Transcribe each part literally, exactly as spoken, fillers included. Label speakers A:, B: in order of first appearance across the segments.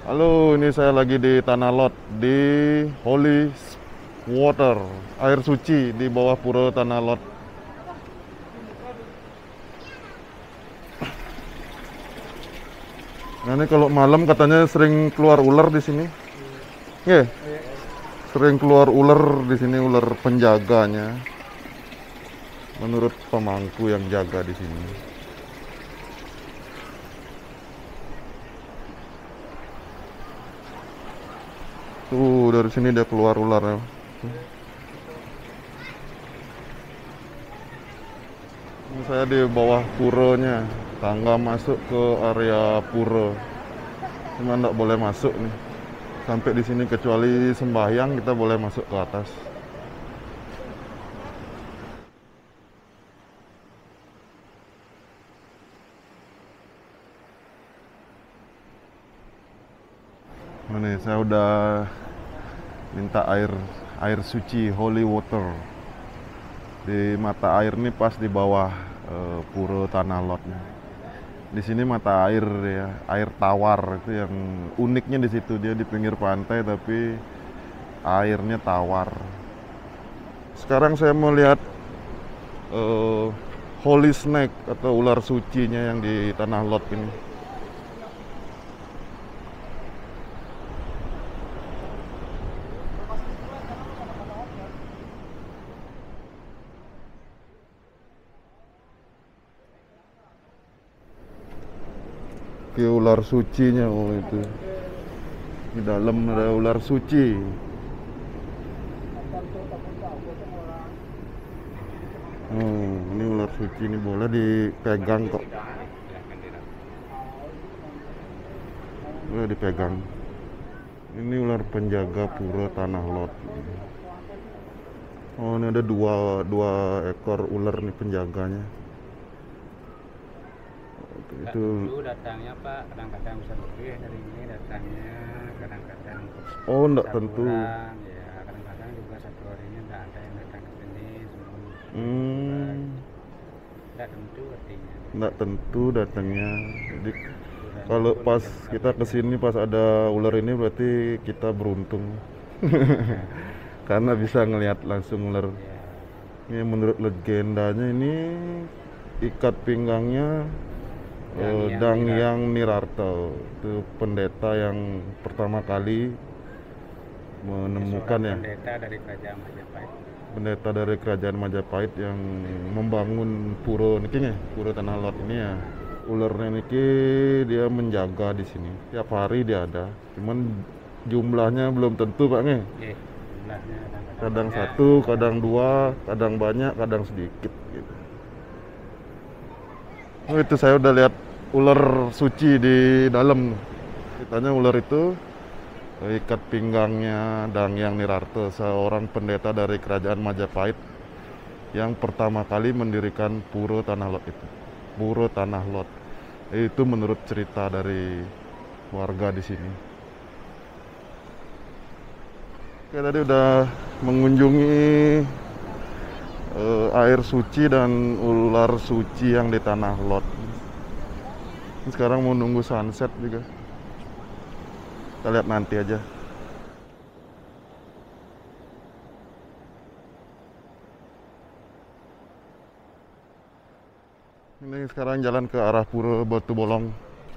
A: Halo, ini saya lagi di Tanah Lot di Holy Water, air suci di bawah Pura Tanah Lot. Nah, ini kalau malam katanya sering keluar ular di sini. Ya, yeah, sering keluar ular di sini, ular penjaganya. Menurut pemangku yang jaga di sini. Tuh, dari sini dia keluar ularnya. Ini saya di bawah puranya, tangga masuk ke area pura. Cuma nggak boleh masuk nih. Sampai di sini kecuali sembahyang kita boleh masuk ke atas. Ini saya udah minta air air suci holy water di mata air nih pas di bawah uh, Pura Tanah Lot. Di sini mata air ya, air tawar itu yang uniknya di situ, dia di pinggir pantai tapi airnya tawar. Sekarang saya mau lihat uh, holy snake atau ular sucinya yang di Tanah Lot ini. Ke ular sucinya, oh itu di dalam ada ular suci. Oh, ini ular suci ini boleh dipegang kok. Boleh dipegang. Ini ular penjaga Pura Tanah Lot. Oh, ini ada dua dua ekor ular nih penjaganya.
B: Nggak
A: Itu
B: tentu datangnya Pak, kadang-kadang bisa lebih dari ini datangnya, kadang-kadang
A: oh enggak
B: bisa
A: tentu.
B: kurang, ya kadang-kadang juga satu harinya nggak ada yang datang ke sini, semua juga
A: Hmm,
B: gitu. Nggak tentu artinya,
A: enggak tentu datangnya. Jadi
B: ukurannya
A: kalau
B: pun
A: pas kita
B: beda-beda.
A: kesini pas ada ular ini berarti kita beruntung.
B: Ya,
A: Karena bisa ngelihat langsung ular.
B: ya,
A: Ini menurut legendanya ini ikat pinggangnya
B: yang
A: eh,
B: yang
A: Dang
B: nirat
A: Yang Nirarto, itu pendeta yang pertama kali
B: ya,
A: menemukan
B: seorang
A: ya,
B: pendeta dari kerajaan Majapahit.
A: pendeta dari kerajaan Majapahit yang membangun pura niki ya, pura Tanah Lot ini ya. Ularnya niki dia menjaga di sini. Tiap hari dia ada. Cuman jumlahnya belum tentu Pak nih.
B: Ya, jumlahnya kadang-kadang
A: Kadang
B: banyak,
A: satu,
B: kadang-kadang
A: kadang dua,
B: sedikit.
A: kadang banyak, kadang sedikit gitu. Oh, itu saya udah lihat ular suci di dalam. Ceritanya ular itu ikat pinggangnya Dang Yang Nirarto, seorang pendeta dari kerajaan Majapahit yang pertama kali mendirikan Pura Tanah Lot itu. Pura Tanah Lot. Itu menurut cerita dari warga di sini. Oke, tadi udah mengunjungi eh, air suci dan ular suci yang di Tanah Lot. Sekarang mau nunggu sunset juga. Kita lihat nanti aja. Ini sekarang jalan ke arah Pura Batu Bolong.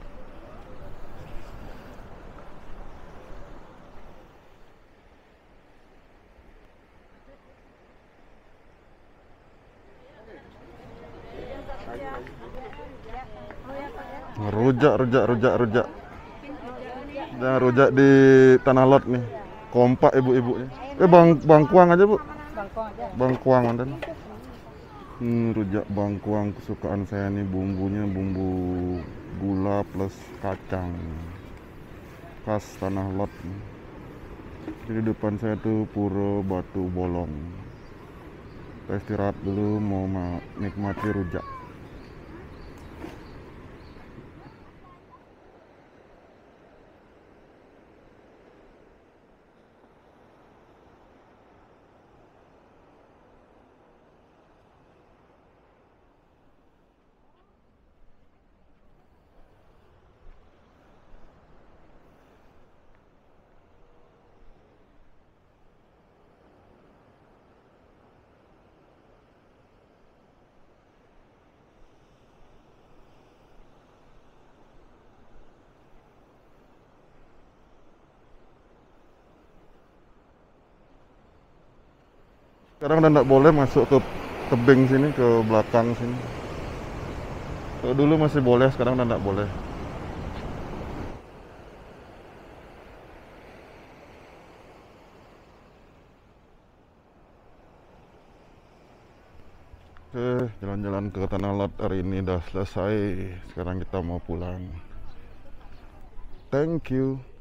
A: Rujak, rujak, rujak, rujak. Nah, rujak di Tanah Lot nih. Kompak ibu-ibunya. Eh, bang, bangkuang aja, Bu. Bangkuang mantan. Hmm, rujak bangkuang kesukaan saya nih, bumbunya bumbu gula plus kacang. Khas Tanah Lot. Jadi depan saya tuh Pura Batu Bolong. Kita istirahat dulu mau nikmati rujak. Sekarang udah nggak boleh masuk ke tebing sini, ke belakang sini. Kalau dulu masih boleh, sekarang udah nggak boleh. Oke, jalan-jalan ke Tanah Lot hari ini udah selesai. Sekarang kita mau pulang. Thank you.